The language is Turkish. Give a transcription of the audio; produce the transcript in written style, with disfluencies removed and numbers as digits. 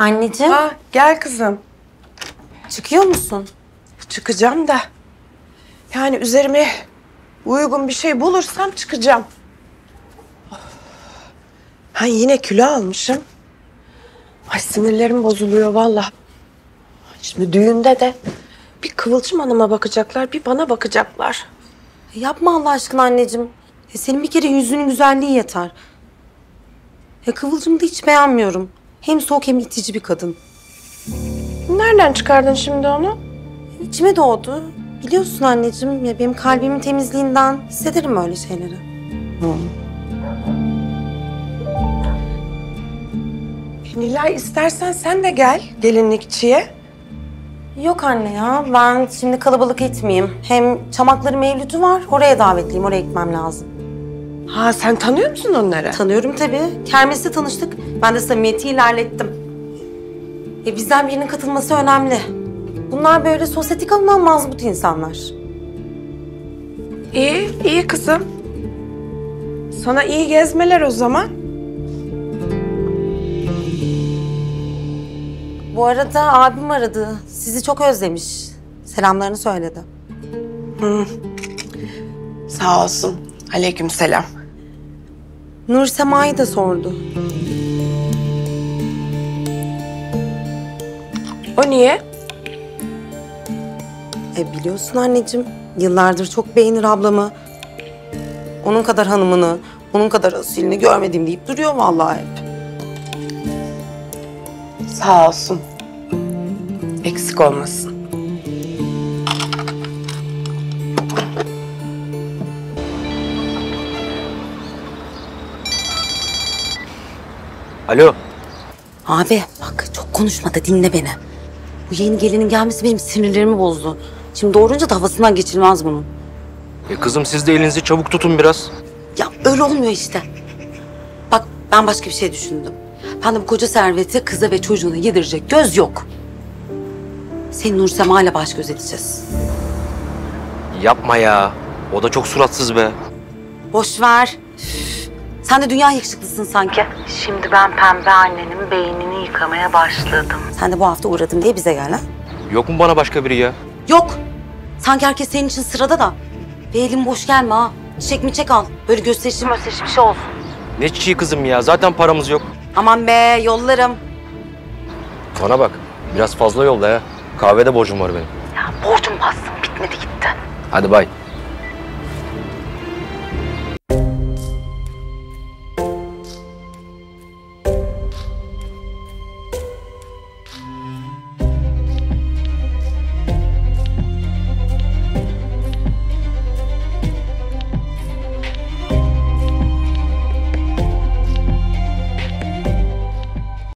Anneciğim. Ha, gel kızım. Çıkıyor musun? Çıkacağım da. Yani üzerime uygun bir şey bulursam çıkacağım. Ha, yine kilo almışım. Ay, sinirlerim bozuluyor vallahi. Şimdi düğünde de bir Kıvılcım Hanım'a bakacaklar, bir bana bakacaklar. Yapma Allah aşkına anneciğim. Senin bir kere yüzünün güzelliği yeter. Kıvılcım'ı da hiç beğenmiyorum. Hem soğuk hem itici bir kadın. Nereden çıkardın şimdi onu? İçime doğdu. Biliyorsun anneciğim, ya benim kalbimin temizliğinden hissederim öyle şeyleri. Nilay, istersen sen de gel gelinlikçiye. Yok anne ya, ben şimdi kalabalık etmeyeyim. Hem Çamakları Mevlüt'ü var, oraya davetliyim, oraya gitmem lazım. Ha, sen tanıyor musun onları? Tanıyorum tabii. Kermeste tanıştık. Ben de samimiyeti ilerlettim. Bizden birinin katılması önemli. Bunlar böyle sosyetik alınan mazbut insanlar. İyi, iyi kızım. Sana iyi gezmeler o zaman. Bu arada abim aradı. Sizi çok özlemiş. Selamlarını söyledi. Sağ olsun. Aleykümselam. Nur Sema'yı da sordu. O niye? Biliyorsun anneciğim, yıllardır çok beğenir ablamı. Onun kadar hanımını, onun kadar asilini görmedim deyip duruyor vallahi hep. Sağ olsun. Eksik olmasın. Alo. Abi bak, çok konuşma da dinle beni. Bu yeni gelinin gelmesi benim sinirlerimi bozdu. Şimdi doğurunca da havasından geçilmez bunun. Kızım siz de elinizi çabuk tutun biraz. Ya öyle olmuyor işte. Bak, ben başka bir şey düşündüm. Ben de bu koca serveti kıza ve çocuğuna yedirecek göz yok. Seni Nur Sema'yla baş göz edeceğiz. Yapma ya. O da çok suratsız be. Boş ver. Üf. Sen de dünya yakışıklısın sanki. Şimdi ben pembe annenin beynini yıkamaya başladım. Sen de bu hafta uğradım diye bize gel ha. Yok mu bana başka biri ya? Yok. Sanki herkes senin için sırada da. Bir elin boş gelme ha. Çiçek mi çek al. Böyle gösterişli bir şey olsun. Ne çiçeği kızım ya? Zaten paramız yok. Aman be, yollarım. Bana bak. Biraz fazla yolla ya. Kahvede borcum var benim. Ya borcum bassın, bitmedi gitti. Hadi bay.